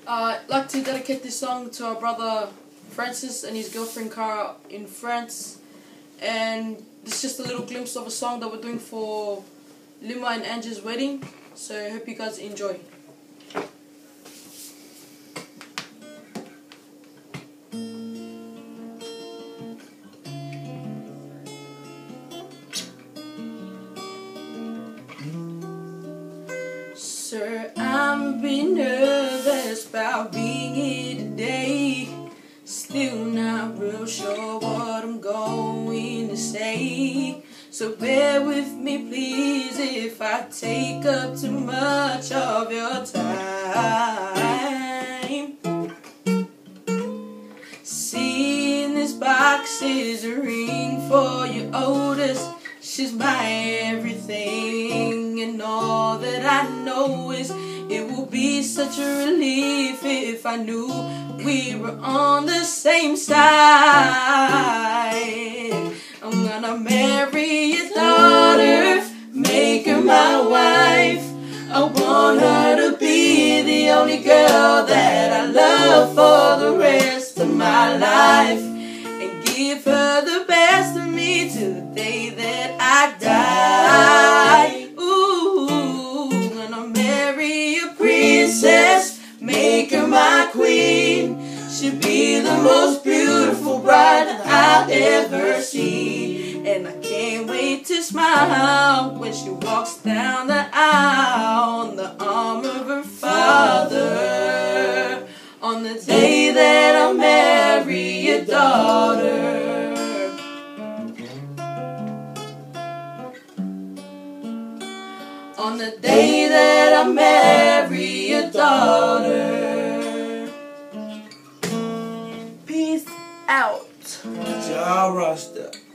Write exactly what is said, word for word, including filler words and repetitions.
Uh, I'd like to dedicate this song to our brother Francis and his girlfriend Cara in France. And this is just a little glimpse of a song that we're doing for Lima and Angie's wedding. So I hope you guys enjoy. Sir, I'm a bit nervous about being here today. Still not real sure what I'm going to say. So bear with me please if I take up too much of your time. Seeing this box is a ring for your oldest. She's my everything, and all that I know is it will be such a relief if I knew we were on the same side. I'm gonna marry your daughter, make her my wife. I want her to be the only girl that I love for the rest of my life, and give her the best of me till the day that I die. Ooh, gonna marry a princess, make her my queen. She'll be the most beautiful bride that I've ever seen, and I can't wait to smile when she walks down the aisle on the arm of her father, on the day that I'll marry your daughter. On the day that I marry your daughter. Peace out. Ja, Rasta.